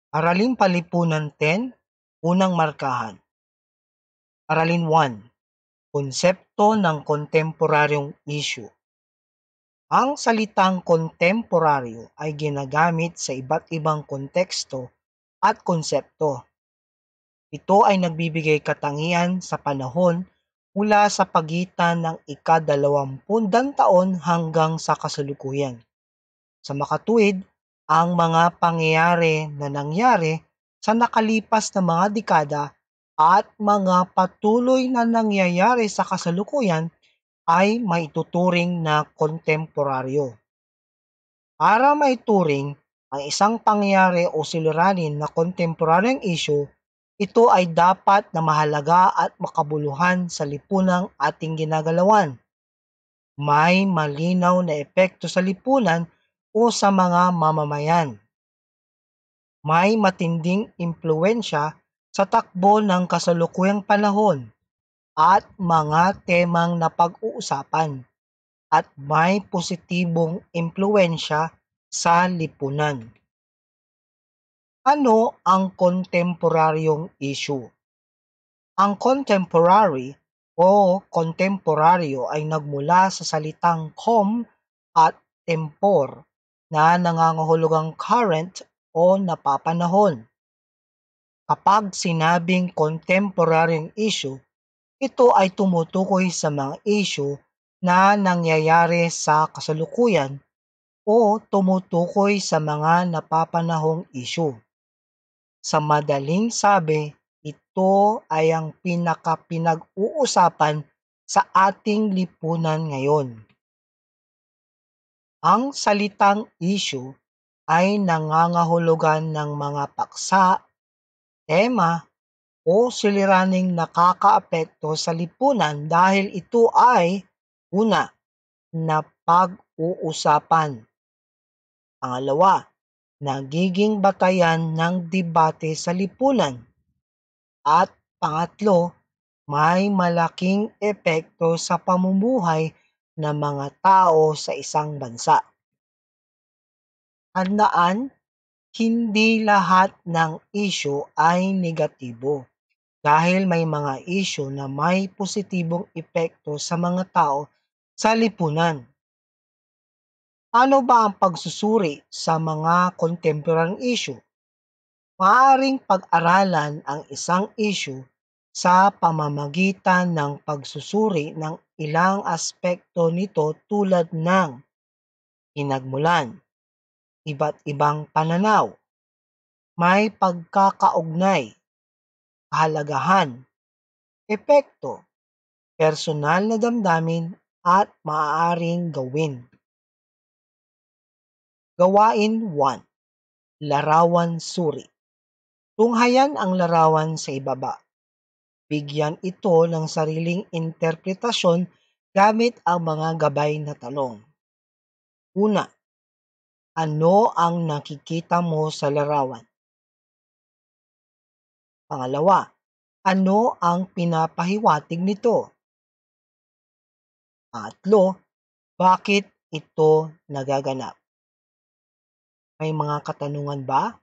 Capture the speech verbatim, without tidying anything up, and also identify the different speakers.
Speaker 1: Araling Panlipunan ten, Unang Markahan. Aralin one. Konsepto ng Kontemporaryong Isyu. Ang salitang kontemporaryo ay ginagamit sa iba't ibang konteksto at konsepto. Ito ay nagbibigay katangian sa panahon mula sa pagitan ng ikadalawampundang taon hanggang sa kasalukuyan. Sa makatuwid, ang mga pangyayari na nangyari sa nakalipas na mga dekada at mga patuloy na nangyayari sa kasalukuyan ay maituturing na kontemporaryo. Para maituring ang isang pangyayari o suliranin na kontemporaryong issue, ito ay dapat na mahalaga at makabuluhan sa lipunang ating ginagalawan. May malinaw na epekto sa lipunan o sa mga mamamayan. May matinding impluwensya sa takbo ng kasalukuyang panahon at mga temang napag-uusapan, at may positibong impluwensya sa lipunan. Ano ang kontemporaryong issue? Ang contemporary o kontemporaryo ay nagmula sa salitang com at tempor na nangangahulugang current o napapanahon. Kapag sinabing kontemporaryong issue, ito ay tumutukoy sa mga issue na nangyayari sa kasalukuyan o tumutukoy sa mga napapanahong issue. Sa madaling sabi, ito ay ang pinakapinag-uusapan sa ating lipunan ngayon. Ang salitang issue ay nangangahulugan ng mga paksa, tema, o suliraning nakakaapekto sa lipunan dahil ito ay una, na pag-uusapan. Pangalawa, nagiging batayan ng debate sa lipunan. At pangatlo, may malaking epekto sa pamumuhay ng mga tao sa isang bansa. Tandaan, hindi lahat ng issue ay negatibo dahil may mga issue na may positibong epekto sa mga tao sa lipunan. Ano ba ang pagsusuri sa mga contemporary issue? Maaaring pag-aralan ang isang issue sa pamamagitan ng pagsusuri ng ilang aspekto nito tulad ng pinagmulan, iba't ibang pananaw, may pagkakaugnay, kahalagahan, epekto, personal na damdamin at maaaring gawin. Gawain one. Larawan suri. Tunghayan ang larawan sa ibaba. Bigyan ito ng sariling interpretasyon gamit ang mga gabay na tanong. Una, ano ang nakikita mo sa larawan? Pangalawa, ano ang pinapahiwatig nito? Pangatlo, bakit ito nagaganap? May mga katanungan ba